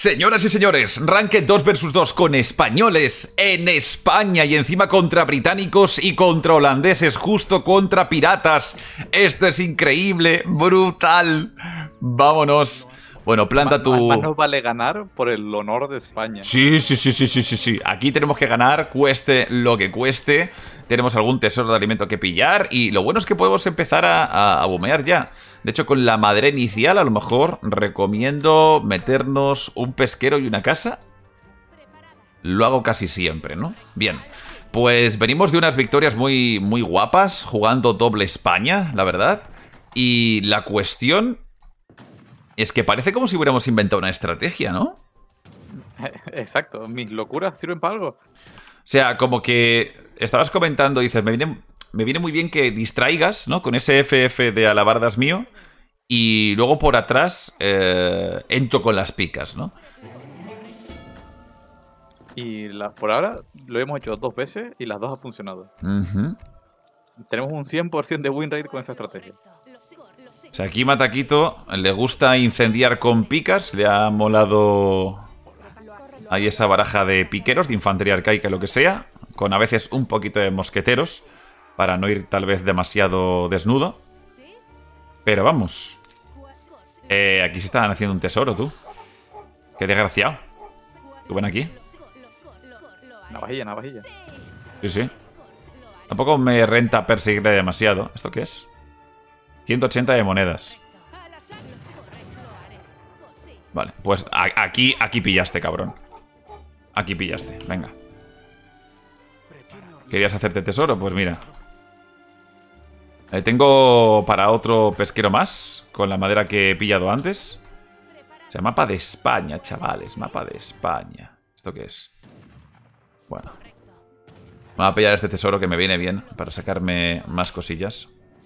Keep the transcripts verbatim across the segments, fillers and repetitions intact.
Señoras y señores, Ranked dos versus dos con españoles en España y encima contra británicos y contra holandeses, justo contra piratas. Esto es increíble, brutal. Vámonos. Bueno, planta más, tu... Más nos vale ganar por el honor de España. Sí, sí, sí, sí, sí, sí, sí. Aquí tenemos que ganar, cueste lo que cueste. Tenemos algún tesoro de alimento que pillar y lo bueno es que podemos empezar a, a, a bumear ya. De hecho, con la madera inicial a lo mejor recomiendo meternos un pesquero y una casa. Lo hago casi siempre, ¿no? Bien, pues venimos de unas victorias muy, muy guapas, jugando doble España, la verdad. Y la cuestión es que parece como si hubiéramos inventado una estrategia, ¿no? Exacto, mis locuras sirven para algo. O sea, como que estabas comentando, dices, me viene, me viene muy bien que distraigas, ¿no? Con ese F F de alabardas mío. Y luego por atrás eh, entro con las picas, ¿no? Y la, por ahora lo hemos hecho dos veces y las dos han funcionado. Uh-huh. Tenemos un cien por ciento de win rate con esta estrategia. O sea, aquí Mataquito le gusta incendiar con picas. Le ha molado ahí esa baraja de piqueros, de infantería arcaica, lo que sea. Con a veces un poquito de mosqueteros. Para no ir tal vez demasiado desnudo. Pero vamos. Eh, aquí se están haciendo un tesoro, tú. Qué desgraciado. ¿Tú ven aquí? Navajilla, navajilla. Sí, sí. Tampoco me renta perseguirle demasiado. ¿Esto qué es? ciento ochenta de monedas. Vale, pues a aquí, aquí pillaste, cabrón. Aquí pillaste, venga. ¿Querías hacerte tesoro? Pues mira. Eh, tengo para otro pesquero más, con la madera que he pillado antes. O sea, mapa de España, chavales, mapa de España. ¿Esto qué es? Bueno. Voy a pillar este tesoro que me viene bien para sacarme más cosillas.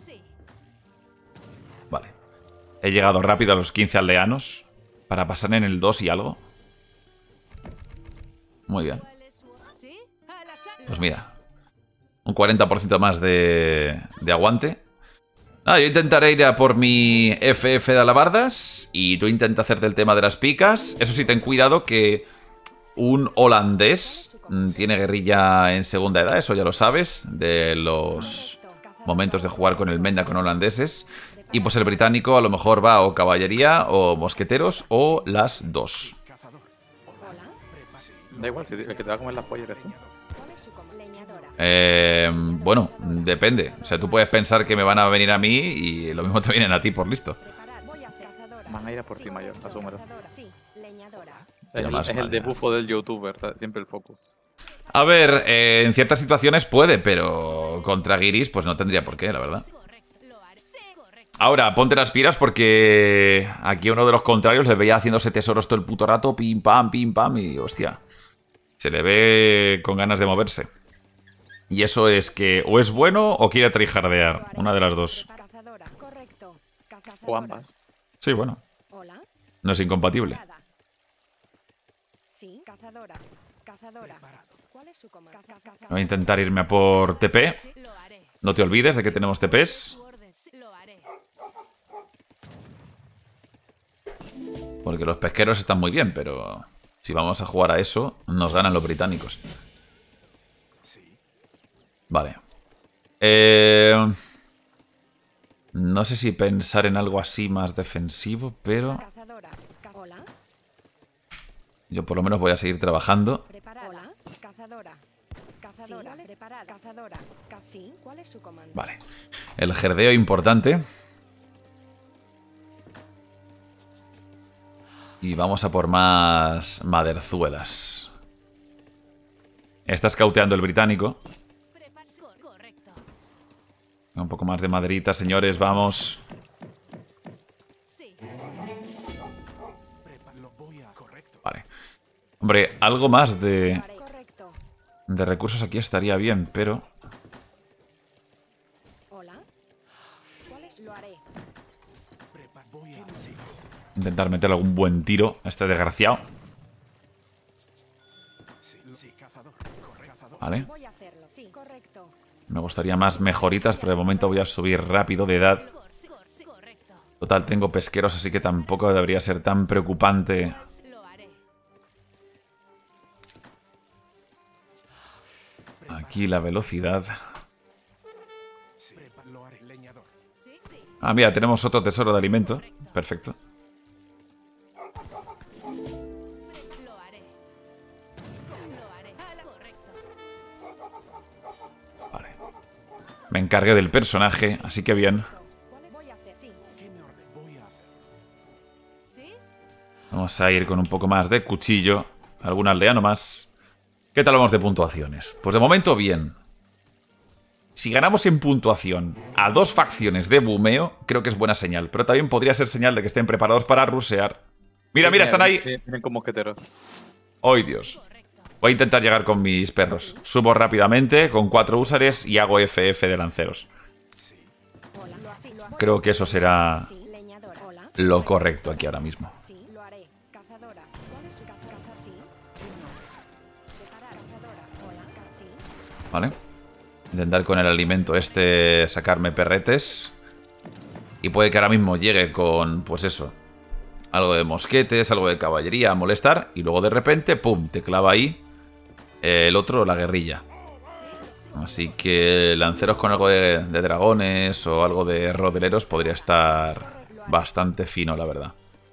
Vale. He llegado rápido a los quince aldeanos para pasar en el dos y algo. Muy bien. Pues mira. Un cuarenta por ciento más de, de aguante. Nada, yo intentaré ir a por mi F F de alabardas. Y tú intenta hacerte el tema de las picas. Eso sí, ten cuidado que un holandés tiene guerrilla en segunda edad. Eso ya lo sabes. De los momentos de jugar con el Menda con holandeses. Y pues el británico a lo mejor va o caballería o mosqueteros o las dos. Da igual, si el que te va a comer las pollas eres tú. Eh, bueno, depende. O sea, tú puedes pensar que me van a venir a mí y lo mismo te vienen a ti por listo. Van a ir a por ti, mayor, asúmelo. Pero Es, más, es el madre. debufo del youtuber, siempre el foco. A ver, eh, en ciertas situaciones puede, pero contra Guiris pues no tendría por qué, la verdad. Ahora, ponte las piras porque aquí uno de los contrarios le veía haciéndose tesoros todo el puto rato, pim pam, pim pam, y hostia, se le ve con ganas de moverse. Y eso es que o es bueno o quiere tryhardear, una de las dos. O ambas. Sí, bueno. No es incompatible. Voy a intentar irme a por T P. No te olvides de que tenemos T Ps. Porque los pesqueros están muy bien, pero si vamos a jugar a eso, nos ganan los británicos. Vale. Eh, no sé si pensar en algo así más defensivo, pero yo por lo menos voy a seguir trabajando. Vale. El jerdeo importante. Y vamos a por más maderzuelas. Está escauteando el británico. Un poco más de maderita, señores, vamos. Vale. Hombre, algo más de, de recursos aquí estaría bien, pero... Intentar meterle algún buen tiro a este desgraciado. Vale. Me gustaría más mejoritas, pero de momento voy a subir rápido de edad. Total, tengo pesqueros, así que tampoco debería ser tan preocupante Aquí la velocidad. Ah, mira, tenemos otro tesoro de alimento. Perfecto. Vale. Me encargué del personaje, así que bien. Vamos a ir con un poco más de cuchillo. Algún aldeano más. ¿Qué tal vamos de puntuaciones? Pues de momento bien. Si ganamos en puntuación a dos facciones de bumeo, creo que es buena señal. Pero también podría ser señal de que estén preparados para rushear. Mira, mira, están ahí. Vienen con mosqueteros. ¡Ay, Dios! Voy a intentar llegar con mis perros. Subo rápidamente con cuatro húsares y hago F F de lanceros. Creo que eso será lo correcto aquí ahora mismo. Vale. Intentar con el alimento este sacarme perretes. Y puede que ahora mismo llegue con, pues eso, algo de mosquetes, algo de caballería a molestar. Y luego de repente, pum, te clava ahí el otro, la guerrilla. Así que lanceros con algo de, de dragones o algo de rodeleros podría estar bastante fino, la verdad.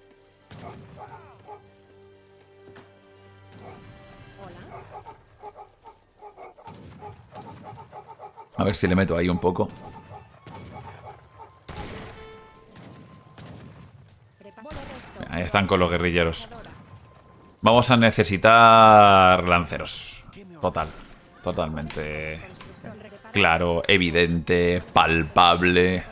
A ver si le meto ahí un poco. Ahí están con los guerrilleros. Vamos a necesitar lanceros. Total. Totalmente claro, evidente, palpable.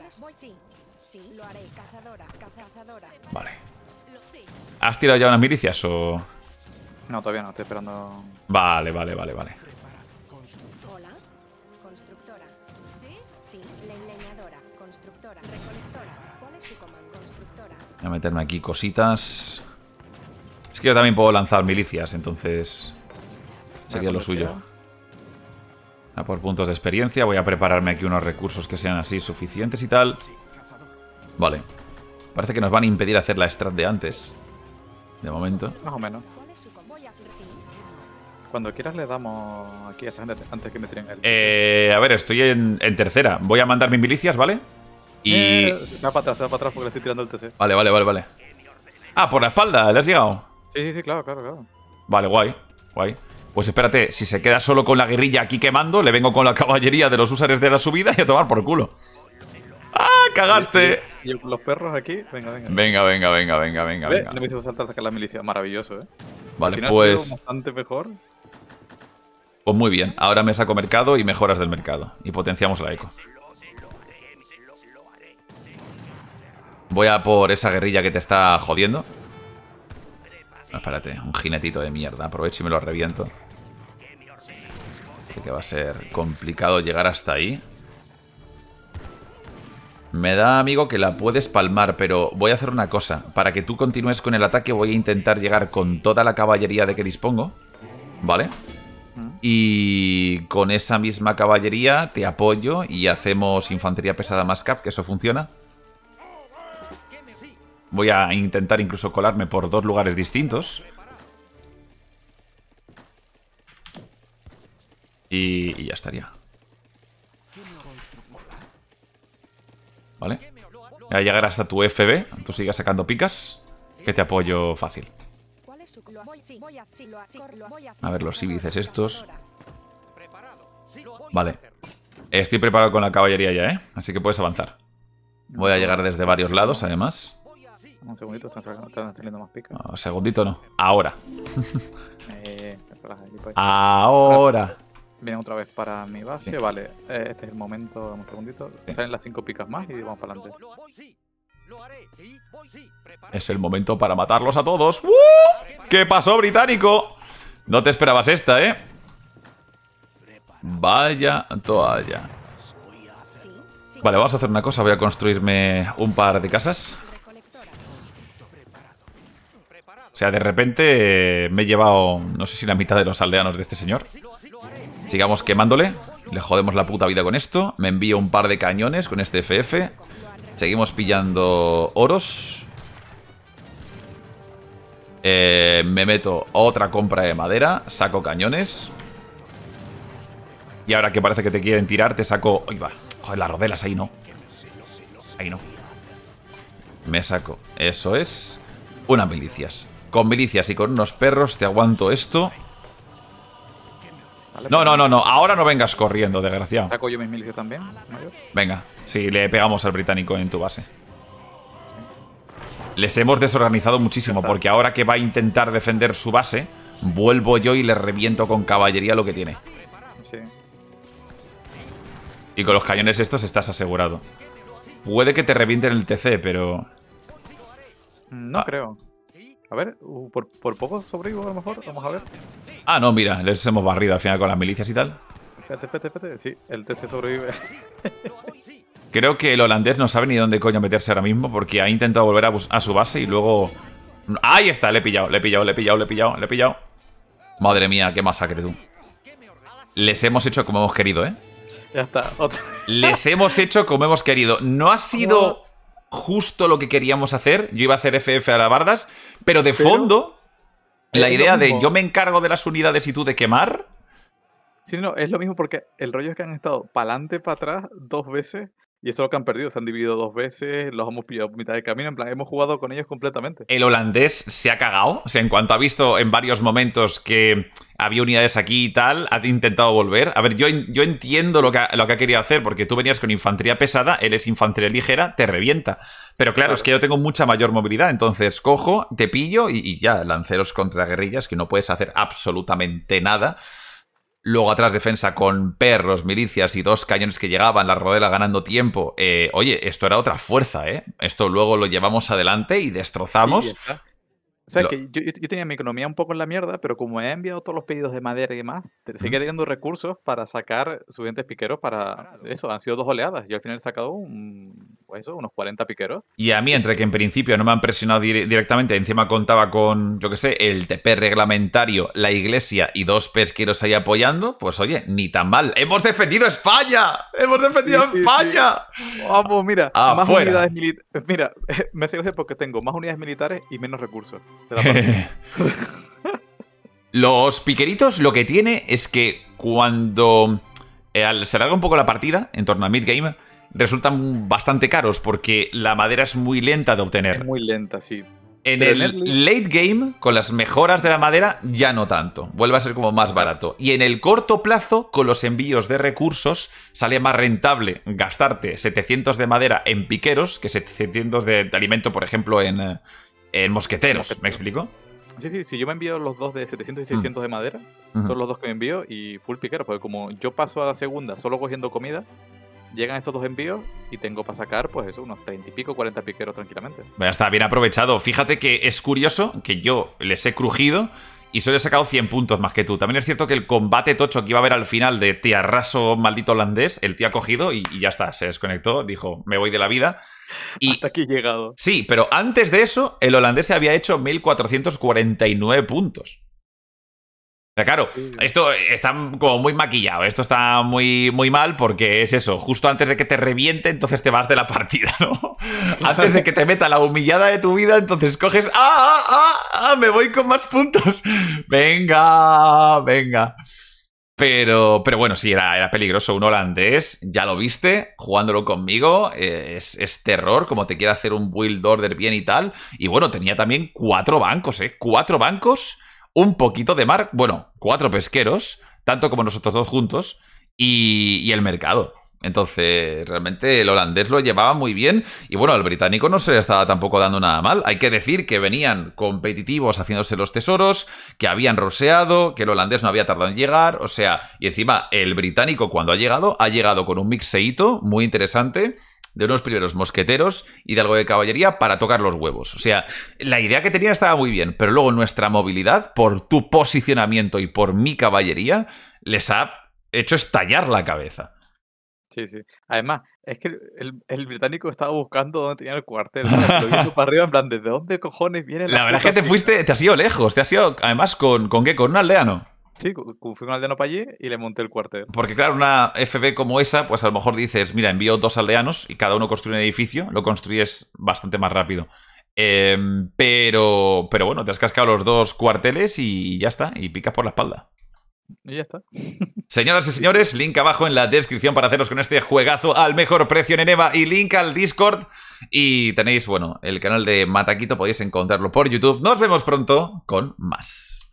Vale. ¿Has tirado ya unas milicias o...? No, todavía no, estoy esperando... Vale, vale, vale, vale. Voy a meterme aquí cositas. Es que yo también puedo lanzar milicias, entonces sería lo suyo. A por puntos de experiencia. Voy a prepararme aquí unos recursos que sean así suficientes y tal. Vale. Parece que nos van a impedir hacer la strat de antes. De momento. Más o menos. Cuando quieras le damos aquí a esta gente antes que me tiren el... Eh, a ver, estoy en, en tercera. Voy a mandar mis milicias, ¿vale? Y... Eh, se va para atrás, se va para atrás porque le estoy tirando el T C. Vale, vale, vale, vale. Ah, por la espalda, ¿le has llegado? Sí, sí, sí, claro, claro, claro. Vale, guay, guay. Pues espérate, si se queda solo con la guerrilla aquí quemando, le vengo con la caballería de los usares de la subida y a tomar por culo. ¡Ah, cagaste! Y, y, y los perros aquí, venga, venga. Venga, venga, venga, venga, venga, ¿Ve? venga. No me hizo falta sacar la milicia, maravilloso, ¿eh? Vale, Al final pues... ha sido bastante mejor. Pues muy bien, ahora me saco mercado y mejoras del mercado. Y potenciamos la eco. Voy a por esa guerrilla que te está jodiendo. No, espérate, un jinetito de mierda. Aprovecho y me lo reviento. Sé que va a ser complicado llegar hasta ahí. Me da, amigo, que la puedes palmar, pero voy a hacer una cosa. Para que tú continúes con el ataque voy a intentar llegar con toda la caballería de que dispongo. ¿Vale? Y con esa misma caballería te apoyo y hacemos infantería pesada más cap, que eso funciona. Voy a intentar incluso colarme por dos lugares distintos. Y, y ya estaría. Vale. Voy a llegar hasta tu F B. Tú sigas sacando picas, que te apoyo fácil. A ver los síbices estos. Vale. Estoy preparado con la caballería ya, ¿eh? Así que puedes avanzar. Voy a llegar desde varios lados, además. Un segundito, están saliendo, están saliendo más picas. No, segundito no. Ahora. eh, pues. Ahora. Vienen otra vez para mi base. Sí. Vale, eh, este es el momento. Un segundito. Sí. Salen las cinco picas más y vamos para adelante. Es el momento para matarlos a todos. ¡Uh! ¿Qué pasó, británico? No te esperabas esta, ¿eh? Vaya toalla. Vale, vamos a hacer una cosa. Voy a construirme un par de casas. O sea, de repente me he llevado, no sé si la mitad de los aldeanos de este señor. Sigamos quemándole. Le jodemos la puta vida con esto. Me envío un par de cañones con este F F. Seguimos pillando oros. Eh, me meto otra compra de madera. Saco cañones. Y ahora que parece que te quieren tirar, te saco... ¡Ay, va! Joder, las rodelas, ahí no. Ahí no. Me saco. Eso es. Unas milicias. Con milicias y con unos perros te aguanto esto. Vale, No, pues, no, no, no. Ahora no vengas corriendo, desgraciado. Saco yo mis milicias también, mayor. Venga, sí, le pegamos al británico en tu base. Les hemos desorganizado muchísimo, porque ahora que va a intentar defender su base, vuelvo yo y le reviento con caballería lo que tiene. Sí. Y con los cañones estos estás asegurado. Puede que te revienten el T C, pero... No Ah. creo. A ver, uh, por, por poco sobrevivo a lo mejor. Vamos a ver. Ah, no, mira, les hemos barrido al final con las milicias y tal. Espérate, espérate, espérate. Sí, el T C sobrevive. Creo que el holandés no sabe ni dónde coño meterse ahora mismo, porque ha intentado volver a, bus- a su base y luego... ¡Ahí está! Le he pillado, le he pillado, le he pillado, le he pillado, le he pillado. Madre mía, qué masacre, tú. Les hemos hecho como hemos querido, ¿eh? Ya está. Otro. Les hemos hecho como hemos querido. No ha sido justo lo que queríamos hacer. Yo iba a hacer F F a la bardas, pero de Pero fondo, la es lo idea de mismo. yo me encargo de las unidades y tú de quemar... Sí, no, es lo mismo porque el rollo es que han estado para adelante, para atrás dos veces y eso es lo que han perdido. Se han dividido dos veces, los hemos pillado a mitad de camino. En plan, hemos jugado con ellos completamente. El holandés se ha cagado. O sea, en cuanto ha visto en varios momentos que había unidades aquí y tal, ha intentado volver. A ver, yo, yo entiendo lo que, ha, lo que ha querido hacer, porque tú venías con infantería pesada, él es infantería ligera, te revienta. Pero claro, Claro. es que yo tengo mucha mayor movilidad, entonces cojo, te pillo y, y ya, lanceros contra guerrillas, que no puedes hacer absolutamente nada. Luego atrás defensa con perros, milicias y dos cañones que llegaban, la rodela ganando tiempo. Eh, oye, esto era otra fuerza, ¿eh? Esto luego lo llevamos adelante y destrozamos. Sí, ya está. O sea, Lo- que yo, yo- yo tenía mi economía un poco en la mierda, pero como he enviado todos los pedidos de madera y demás, te- sigue teniendo recursos para sacar suficientes piqueros para eso. Han sido dos oleadas. Yo al final he sacado un, pues eso, unos cuarenta piqueros. Y a mí, entre que en principio no me han presionado dir- directamente, encima contaba con, yo qué sé, el T P reglamentario, la iglesia y dos pesqueros ahí apoyando, pues oye, ni tan mal. ¡Hemos defendido España! ¡Hemos defendido Sí, sí, España! Vamos, mira, Ah, más fuera. unidades militares. Mira, me hace gracia porque tengo más unidades militares y menos recursos. de la partida. Los piqueritos lo que tiene es que cuando eh, al- se alarga un poco la partida, en torno a mid-game, resultan bastante caros porque la madera es muy lenta de obtener. Es muy lenta, sí. En Pero el en early- late game, con las mejoras de la madera, ya no tanto. Vuelve a ser como más barato. Y en el corto plazo, con los envíos de recursos, sale más rentable gastarte setecientos de madera en piqueros que setecientos de, de alimento, por ejemplo, en, eh, en mosqueteros. Mosqueteros. ¿Me explico? Sí, sí, sí, yo me envío los dos de setecientos y Mm. seiscientos de madera. Ujú. Son los dos que me envío y full piquero, porque como yo paso a la segunda solo cogiendo comida, llegan esos dos envíos y tengo para sacar, pues eso, unos treinta y pico, cuarenta piqueros tranquilamente. Ya está, bien aprovechado. Fíjate que es curioso que yo les he crujido y solo he sacado cien puntos más que tú. También es cierto que el combate tocho que iba a haber al final de te arraso maldito holandés, el tío ha cogido y, y ya está, se desconectó, dijo, me voy de la vida. Y Hasta aquí he llegado. sí, pero antes de eso, el holandés se había hecho mil cuatrocientos cuarenta y nueve puntos. O sea, claro, Sí. esto está como muy maquillado, esto está muy, muy mal porque es eso, justo antes de que te reviente, entonces te vas de la partida, ¿no? Antes de que te meta la humillada de tu vida, entonces coges, ¡ah, ah, ah, ah! Me voy con más puntos. Venga, venga. Pero, pero bueno, sí, era, era peligroso. Un holandés, ya lo viste, jugándolo conmigo, eh, es, es terror, como te quiere hacer un build order bien y tal. Y bueno, tenía también cuatro bancos, ¿eh? Cuatro bancos, un poquito de mar, bueno, cuatro pesqueros, tanto como nosotros dos juntos, y, y el mercado. Entonces, realmente el holandés lo llevaba muy bien. Y bueno, al británico no se le estaba tampoco dando nada mal. Hay que decir que venían competitivos haciéndose los tesoros, que habían roseado, que el holandés no había tardado en llegar. O sea, y encima el británico cuando ha llegado, ha llegado con un mixeíto muy interesante de unos primeros mosqueteros y de algo de caballería para tocar los huevos. O sea, la idea que tenían estaba muy bien, pero luego nuestra movilidad, por tu posicionamiento y por mi caballería, les ha hecho estallar la cabeza. Sí, sí. Además, es que el, el británico estaba buscando dónde tenía el cuartel. ¿Sabes? Lo viendo para arriba, en plan, ¿desde dónde cojones viene La verdad es que te fuiste, te has ido lejos, te has ido además con, ¿con qué? Con un aldeano. Sí, cu- cu- fui con un aldeano para allí y le monté el cuartel. Porque claro, una F B como esa, pues a lo mejor dices, mira, envío dos aldeanos y cada uno construye un edificio, lo construyes bastante más rápido. Eh, pero, pero bueno, te has cascado los dos cuarteles y ya está, y picas por la espalda. Y ya está. Señoras y señores, link abajo en la descripción para haceros con este juegazo al mejor precio en Eneba y link al Discord. Y tenéis, bueno, el canal de Mataquito, podéis encontrarlo por YouTube. Nos vemos pronto con más.